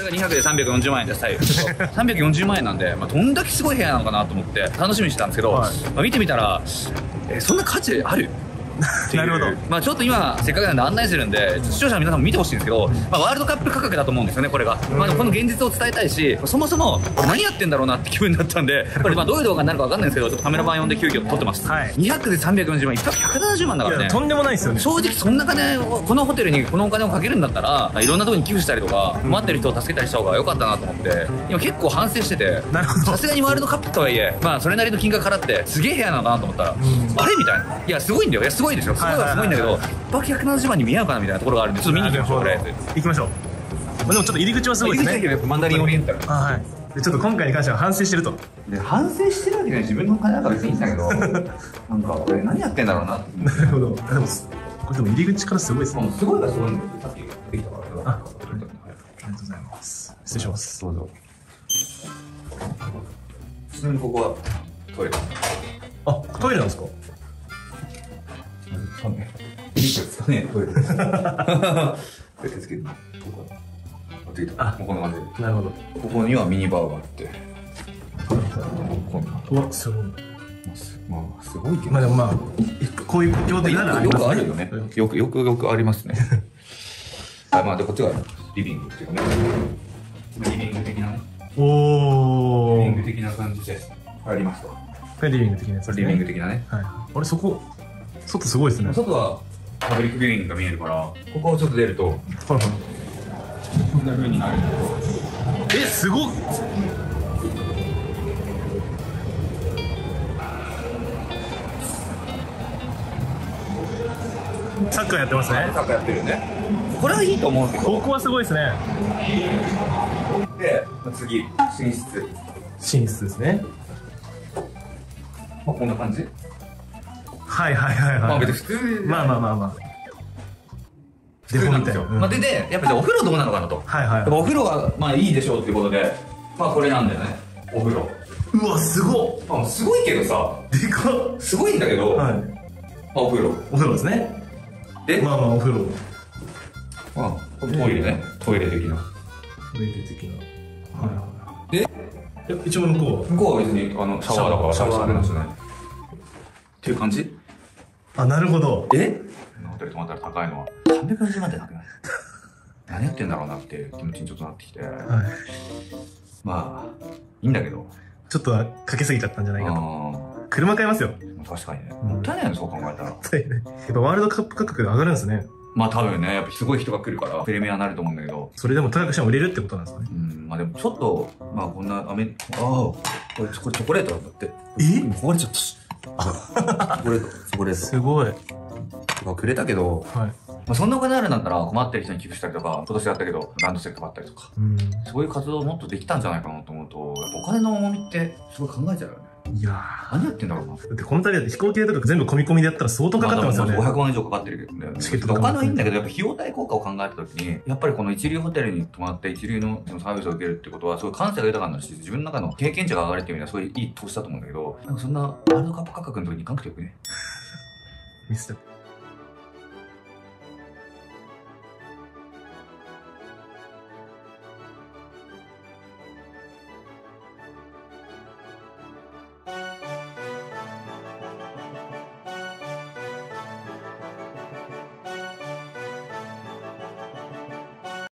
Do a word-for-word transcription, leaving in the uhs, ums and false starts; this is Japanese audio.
がにはくでさんびゃくよんじゅうまんえんでスタイルさんびゃくよんじゅうまんえんなんで、まあ、どんだけすごい部屋なのかなと思って楽しみにしてたんですけど、はい、まあ、見てみたら、えー、そんな価値あるなるほど。 まあちょっと今せっかくなんで案内するんで視聴者の皆さんも見てほしいんですけど、まあ、ワールドカップ価格だと思うんですよねこれが、まあ、でもこの現実を伝えたいし、そもそもこれ何やってんだろうなって気分になったんで、これまあどういう動画になるか分かんないんですけど、ちょっとカメラマン呼んで急遽撮ってます、はい、にひゃくでさんびゃくよんじゅうまん、いっぱくひゃくななじゅうまんだからね。 とんでもないですよね。 正直そんな金をこのホテルにこのお金をかけるんだったらいろんなところに寄付したりとか困ってる人を助けたりした方が良かったなと思って今結構反省してて、さすがにワールドカップとはいえまあそれなりの金額払ってすげえ部屋なのかなと思ったら、あれみたいな、いやすごいんだよ、いやすごいですよ、すごいはすごいんだけどいっぱくひゃくななじゅうまんに見合うかなみたいなところがあるんで、ちょっと見に行きましょう。これ行きましょう。 でもちょっと入り口はすごいですね。入り口だけどやっぱマンダリンオリエンタル。はい。でちょっと今回に関しては反省してると。で反省してるわけじゃない、自分の金だから別にいいんだけどなんかこれ何やってんだろうなって。 なるほど。でもこれでも入り口からすごいですね。 すごいがすごいんだよ。さっきできたから。あ、 ありがとうございます。失礼します。どうぞ。 ちなみにここはトイレ。 あ、トイレなんですか。 そうね。いいですかね、トイレです。手つけて、ここかな。あ、ここの感じ。 なるほど。 ここにはミニバーがあって。こんな。 うわ、すごい。 まあ、すごいけど。 まあ、でも、まあ、こういう状態ならよくあるよね。よく、よく、よくありますね。あ、まあ、で、こっちがリビングっていうかね。リビング的なね。 おお。 リビング的な感じで。ありますと。これリビング的なやつ。 リビング的なね。 はい。あれ、そこ。外すごいですね。 外はパブリックビューイングが見えるから、ここをちょっと出ると、はいはい、こんな風になる。 え、すごっ。サッカーやってますね。 サッカーやってるね。これはいいと思うけど。 ここはすごいですね。 で、次、寝室。 寝室ですね。 まあ、こんな感じ。 はいはいはいはい。 まあ別に普通。 まあまあまあまあ。 普通なんですよ。まあでで、やっぱお風呂どうなのかなと。 はいはい。 お風呂がまあいいでしょうっていうことで、まあこれなんだよね。お風呂。 うわ、すごっ。 まあすごいけどさ。 でかっ。 すごいんだけど、はい。まあお風呂。 お風呂ですね。 で、 まあまあお風呂。 まあトイレね。トイレ的な。 トイレ的な。はいはい。で、一応向こうは。 向こうは別にあのシャワーだからシャワーしてますね。っていう感じ？ あ、なるほど。 え？ホテル泊まったら高いのはさんびゃくよんじゅうまんってなくない？何やってんだろうなって気持ちにちょっとなってきて、はい、まあいいんだけど、 ちょっとかけすぎちゃったんじゃないかと。車買いますよ。 確かにね。もったいないよね、そう考えたら。もったいない。やっぱワールドカップ価格で上がるんですね。まあ多分ね、やっぱすごい人が来るからプレミアになると思うんだけど、 それでも高くしても売れるってことなんですかね。 うん、まあでもちょっとまあこんなアメああこれこれチョコレートだって。え？壊れちゃった。チョコレート、チョコレート。すごい。とかくれたけど、はい、まあそんなお金あるんだったら困ってる人に寄付したりとか、今年やったけどランドセル配ったりとか、うん、そういう活動もっとできたんじゃないかなと思うと、やっぱお金の重みってすごい考えちゃうよね。いやー、何やってんだろうな。だってこの旅だって飛行機代とか全部込み込みでやったら相当かかってますよね。ごひゃくまん以上かかってるけどね。チケットお金はいいんだけど、やっぱ費用対効果を考えたときに、やっぱりこの一流ホテルに泊まって一流のサービスを受けるってことは、すごい感性が豊かになるし、自分の中の経験値が上がるっていう意味ではすごいいい投資だと思うんだけど、なんかそんなワールドカップ価格の時に行かなくてよくね。ミスった。